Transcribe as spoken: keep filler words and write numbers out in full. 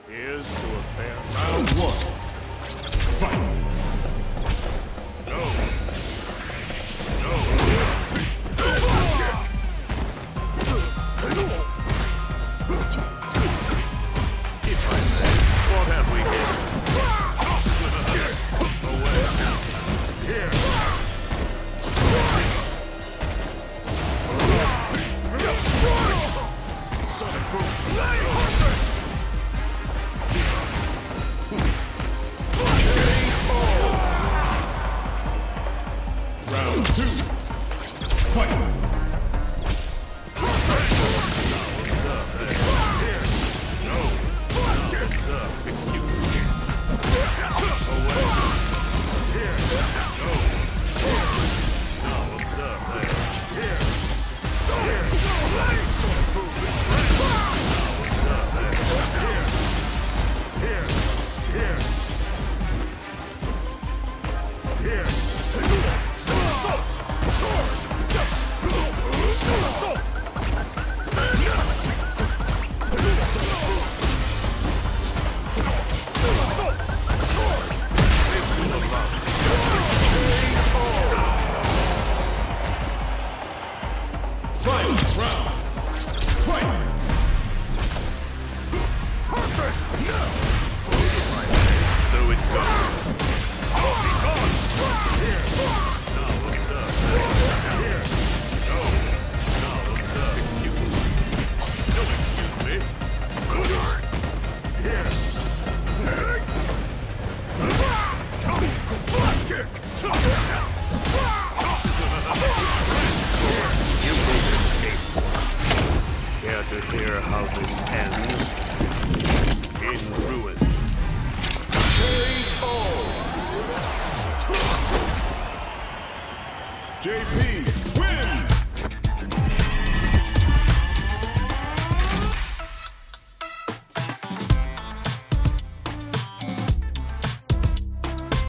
Here's to a fair Round one. Fight. No. No. If I may, what have we here? Away. Here. Sonic boom. Round two. Fight. Care to hear how this ends? In ruin. J P